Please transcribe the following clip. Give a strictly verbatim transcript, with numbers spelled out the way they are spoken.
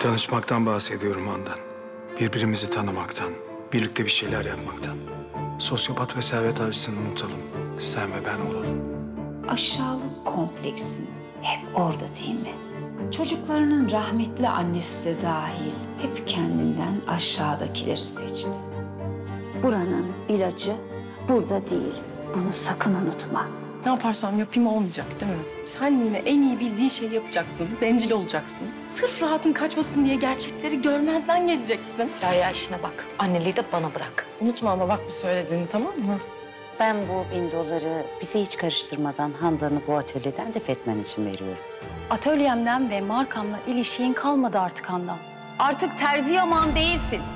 Tanışmaktan bahsediyorum Handan. Birbirimizi tanımaktan, birlikte bir şeyler yapmaktan. Sosyopat ve servet avcısını unutalım. Sen ve ben olalım. Aşağılık kompleksin hep orada değil mi? Çocuklarının rahmetli annesi de dahil hep kendinden aşağıdakileri seçti. Buranın ilacı burada değil. Bunu sakın unutma. Ne yaparsam yapayım olmayacak değil mi? Sen yine en iyi bildiğin şeyi yapacaksın, bencil olacaksın. Sırf rahatın kaçmasın diye gerçekleri görmezden geleceksin. Derya işine bak. Anneliği de bana bırak. Unutma ama bak bu söylediğini, tamam mı? Ben bu bin doları bize hiç karıştırmadan Handan'ı bu atölyeden def etmen için veriyorum. Atölyemden ve markamla ilişiğin kalmadı artık Handan. Artık terzi yaman değilsin.